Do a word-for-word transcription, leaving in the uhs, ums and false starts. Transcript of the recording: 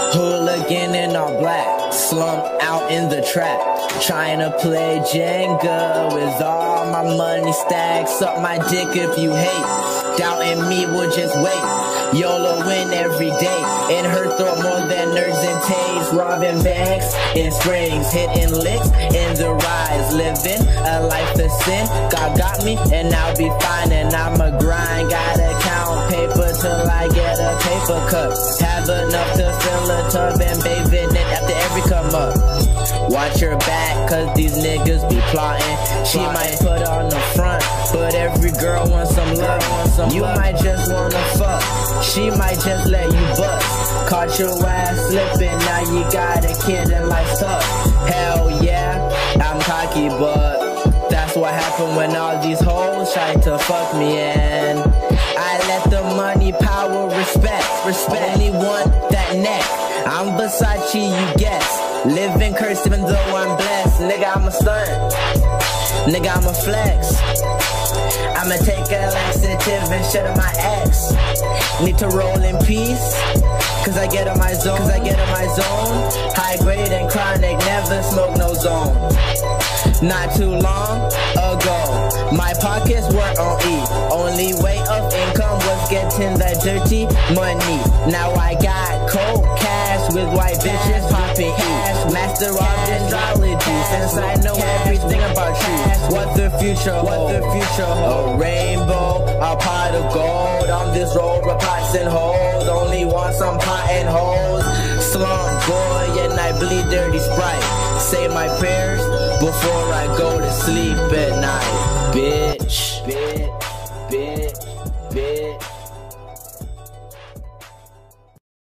Hooligan in all black, slumped out in the trap, trying to play Jenga with all my money stacked. Suck my dick if you hate, doubting me will just wait. YOLO win every day, in her throat more than nerds and tapes. Robbing banks in springs, hitting licks in the rise, living a life of sin. God got me and I'll be fine, and I'ma grind. Gotta count paper till I get a paper cup. Have enough to fill a tub and bathe in it after every come up. Watch your back, cause these niggas be plotting. She might put on the front, but every girl wants some love. You might just wanna fuck, she might just let you bust. Caught your ass slipping, now you got a kid and life's tough. Hell yeah, I'm cocky, but that's what happened when all these hoes try to fuck me. And I let the money, power, respect, respect. Only want that neck, I'm Versace, you guess. Living cursed even though I'm blessed. Nigga, I'm a stunt, nigga, I'm a flex. I'ma take a laxative and shit on my ex. Need to roll in peace, cause I get in my zone, cause I get in my zone. High grade and chronic, never smoke no zone. Not too long ago, my pockets were on E. Only way of income was getting that dirty money. Now I got cold cash with white bitches popping E. Master of astrology, since I know everything about you. What the future holds, what the future holds. A rainbow, a pot of gold. On this road with pots and holes. Only want some pot and holes. Slump boy and I bleed dirty Sprite. Say my prayers before I go to sleep at night. Bitch, bitch, bitch, bitch.